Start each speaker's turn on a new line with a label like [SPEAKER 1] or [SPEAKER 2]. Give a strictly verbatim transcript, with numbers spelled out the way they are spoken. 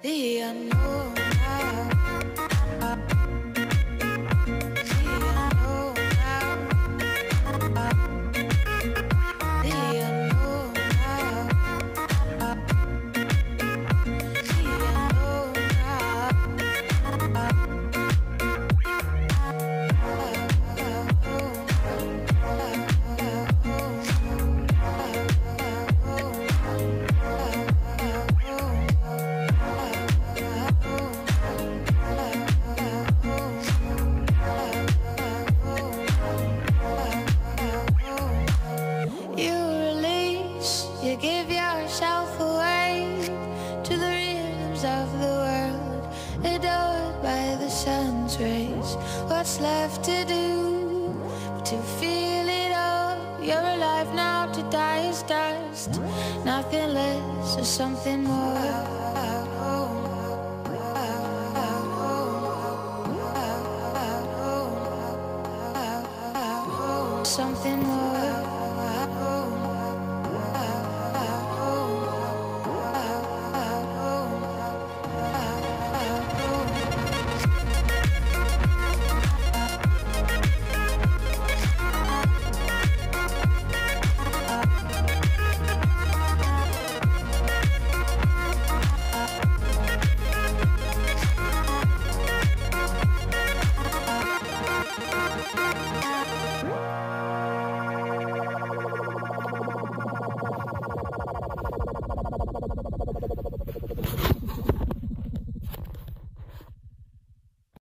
[SPEAKER 1] the unknown now. The unknown now. The unknown now. The unknown You give yourself away to the rhythms of the world, adored by the sun's rays. What's left to do but to feel it all? You're alive now, to die is dust. Nothing less or something more. Something more.